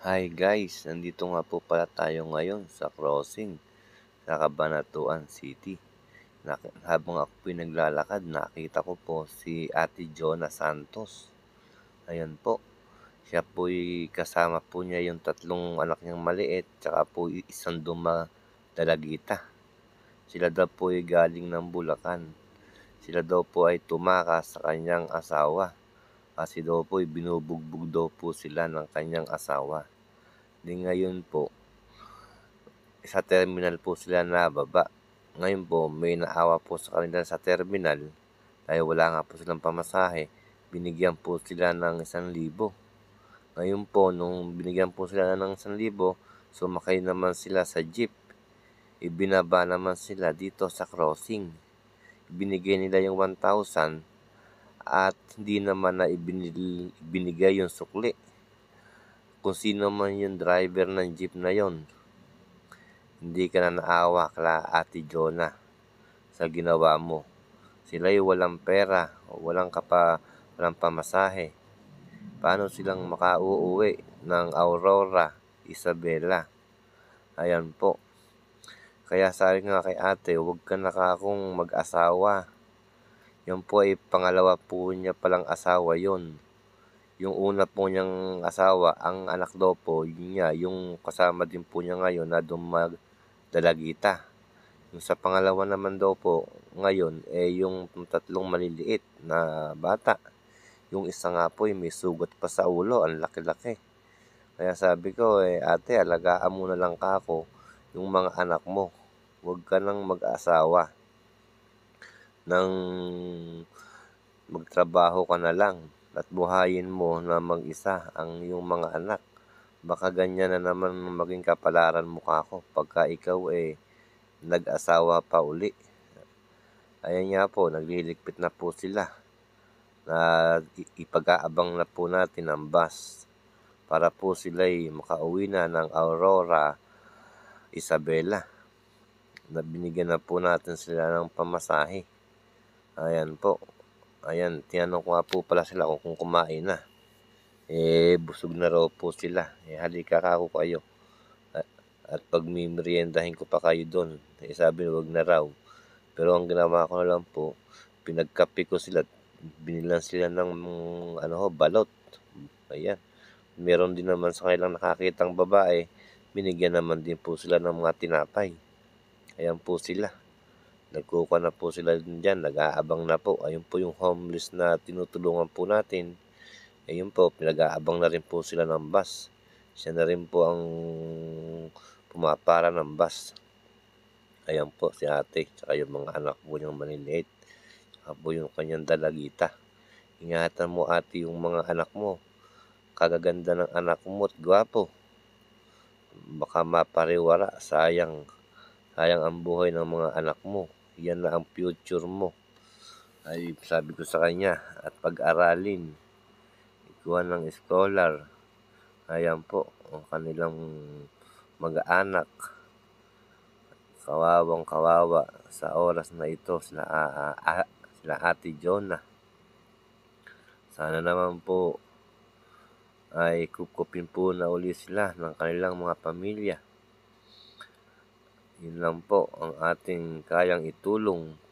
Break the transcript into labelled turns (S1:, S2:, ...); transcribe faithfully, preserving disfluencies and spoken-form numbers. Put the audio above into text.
S1: Hi guys, nandito nga po pala tayo ngayon sa crossing sa Cabanatuan City. Nak- habang ako po'y naglalakad, nakita ko po si Ate Jonna Santos. Ayan po, siya po'y kasama po niya yung tatlong anak niyang maliit, tsaka po yung isang duma dalagita. Sila daw po'y galing ng Bulacan. Sila daw po ay tumakas sa kanyang asawa. Kasi daw po'y binubugbog daw po sila ng kanyang asawa. Di ngayon po, sa terminal po sila nababa. Ngayon po, may naawa po sa kanila sa terminal dahil wala nga po silang pamasahe. Binigyan po sila ng isang libo. Ngayon po, nung binigyan po sila ng isang libo, sumakay naman sila sa jeep. Ibinaba naman sila dito sa crossing. Binigay nila yung one thousand at hindi naman na ibinil, ibinigay yung sukli. Kung sino man yung driver ng jeep na yon, hindi ka na naawa kala Ate Jonna sa ginawa mo. Sila'y walang pera, walang kapa, walang pamasahe. Paano silang makauuwi ng Aurora, Isabela? Ayan po. Kaya sabi nga kay ate, huwag ka na kakong mag-asawa. Yan po ay pangalawa po niya palang asawa yon. Yung una po niyang asawa, ang anak daw po, yun niya, yung kasama din po niya ngayon na dumag dalagita. Yung sa pangalawa naman daw po ngayon, eh yung tatlong maliliit na bata. Yung isa nga po, eh, may sugat pa sa ulo, ang laki-laki. Kaya sabi ko, eh ate, alagaan mo na lang kako yung mga anak mo. Huwag ka nang mag-asawa. Nang magtrabaho ka na lang at buhayin mo na mag-isa ang iyong mga anak. Baka ganyan na naman maging kapalaran mo kako pagka ikaw eh nag-asawa pa uli. Ayan nga po, nagliligpit na po sila na ipag-aabang na po natin ang bus para po sila'y makauwi na ng Aurora, Isabela. Nabinigyan na po natin sila ng pamasahe. Ayan po. Ayan, tinanong ko nga po pala sila kung, kung kumain na. Eh, busog na raw po sila. Eh, halika kako kayo. At, at pag mimeriendahin ko pa kayo doon, eh, sabi wag na raw. Pero ang ginawa ko na lang po, pinagkape ko sila, binilan sila ng ano ho, balot. Ayan. Meron din naman sa kanilang nakakitang babae, binigyan naman din po sila ng mga tinapay. Ayan po sila. Nagkukuha na po sila dyan, nag-aabang na po. Ayun po yung homeless na tinutulungan po natin. Ayun po, pinag-aabang na rin po sila ng bus. Siya na rin po ang pumapara ng bus. Ayan po si ate, tsaka yung mga anak po niyang maliliit. Tsaka po yung kanyang dalagita. Ingatan mo ate yung mga anak mo. Kagaganda ng anak mo at gwapo. Baka mapariwara, sayang. Sayang ang buhay ng mga anak mo. Yan na ang future mo. Ay sabi ko sa kanya, at pag-aralin. Ikuha ng scholar. Ayan po, ang kanilang mag-anak. Kawawang kawawa sa oras na ito sila, uh, uh, sila Ate Jonna. Sana naman po ay kukupin po na uli sila ng kanilang mga pamilya. Yun lang po ang ating kayang itulong